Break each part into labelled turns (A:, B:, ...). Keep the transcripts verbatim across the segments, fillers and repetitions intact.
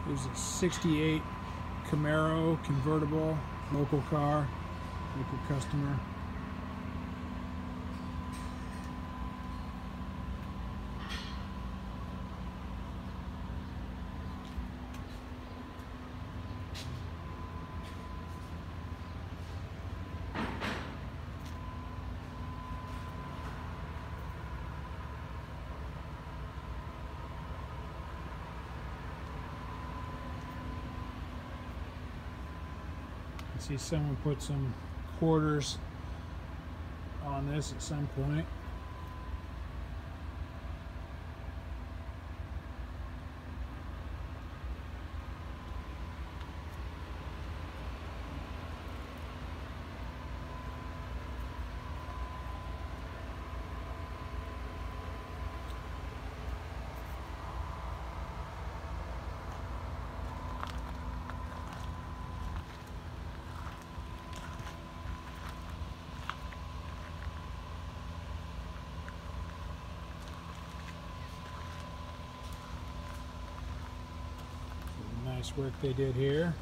A: There's a sixty-eight Camaro convertible, local car, local customer. See, someone put some quarters on this at some point. Nice work they did here.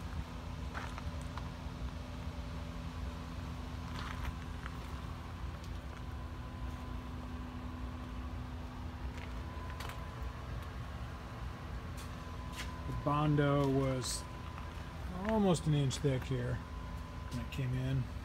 A: The Bondo was almost an inch thick here when it came in.